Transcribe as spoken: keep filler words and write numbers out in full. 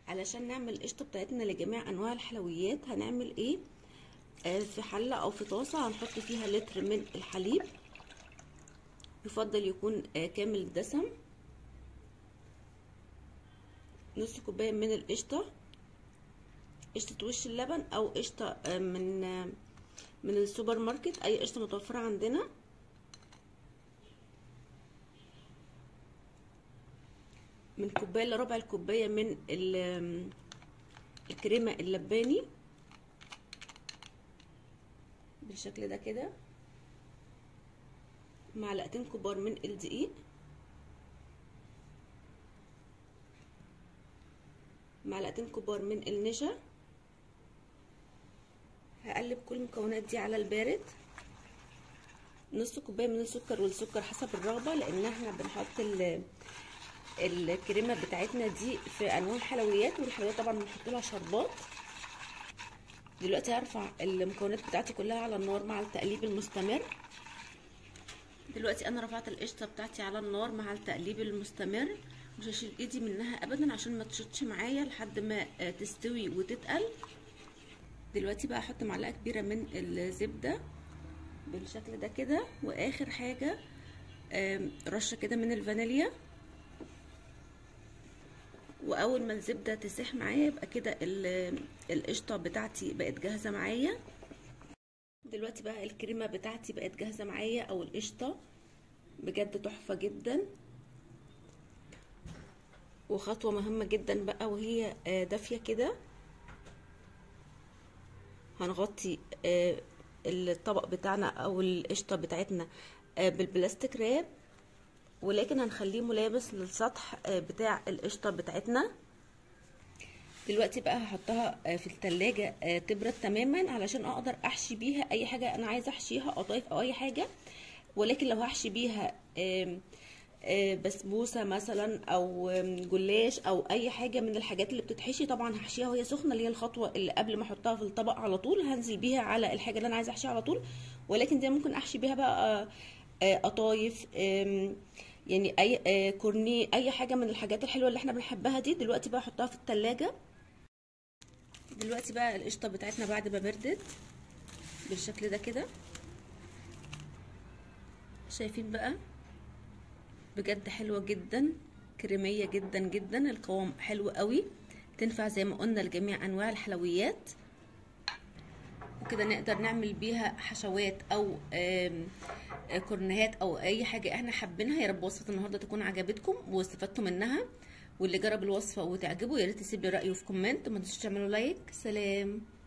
علشان نعمل القشطه بتاعتنا لجميع انواع الحلويات هنعمل ايه؟ آه في حله او في طاسه هنحط فيها لتر من الحليب، يفضل يكون آه كامل الدسم، نص كوبايه من القشطه، قشطه وش اللبن او قشطه آه من آه من السوبر ماركت، اي قشطه متوفره عندنا، من كوبايه لربع الكوبايه من الكريمه اللباني بالشكل ده كده، معلقتين كبار من الدقيق، معلقتين كبار من النشا. هقلب كل المكونات دي على البارد، نص كوبايه من السكر، والسكر حسب الرغبه لان احنا بنحط الكريمه بتاعتنا دي في انواع الحلويات، والحلويات طبعا بنحط لها شربات. دلوقتي هرفع المكونات بتاعتي كلها على النار مع التقليب المستمر. دلوقتي انا رفعت القشطه بتاعتي على النار مع التقليب المستمر، مش هشيل ايدي منها ابدا عشان ما تشطش معايا لحد ما تستوي وتتقل. دلوقتي بقى احط معلقه كبيره من الزبده بالشكل ده كده، واخر حاجه رشه كده من الفانيليا، واول ما الزبده تسيح معايا يبقى كده القشطه بتاعتي بقت جاهزه معايا. دلوقتي بقى الكريمه بتاعتي بقت جاهزه معايا او القشطه، بجد تحفه جدا. وخطوه مهمه جدا بقى وهي دافيه كده، هنغطي الطبق بتاعنا او القشطه بتاعتنا بالبلاستيك راب، ولكن هنخليه ملامس للسطح بتاع القشطه بتاعتنا. دلوقتي بقى هحطها في التلاجة تبرد تماما علشان اقدر احشي بيها اي حاجه انا عايزه احشيها، قطايف او اي حاجه. ولكن لو هحشي بيها بسبوسه مثلا او جلاش او اي حاجه من الحاجات اللي بتتحشي، طبعا هحشيها وهي سخنه، اللي هي الخطوه اللي قبل ما احطها في الطبق على طول هنزل بيها على الحاجه اللي انا عايزه احشيها على طول. ولكن دي ممكن احشي بيها بقى قطايف، يعني اي كورنيه، اي حاجه من الحاجات الحلوه اللي احنا بنحبها دي. دلوقتي بقى احطها في التلاجة. دلوقتي بقى القشطه بتاعتنا بعد ما بردت بالشكل ده كده، شايفين بقى بجد حلوه جدا، كريميه جدا جدا، القوام حلو قوي، تنفع زي ما قلنا لجميع انواع الحلويات. وكده نقدر نعمل بيها حشوات او كورنيهات او اي حاجه احنا حابينها. يا رب وصفه النهارده تكون عجبتكم واستفدتوا منها، واللي جرب الوصفه وتعجبه يا ريت يسيب لي رايه في كومنت، ما تنسوش تعملوا لايك. سلام.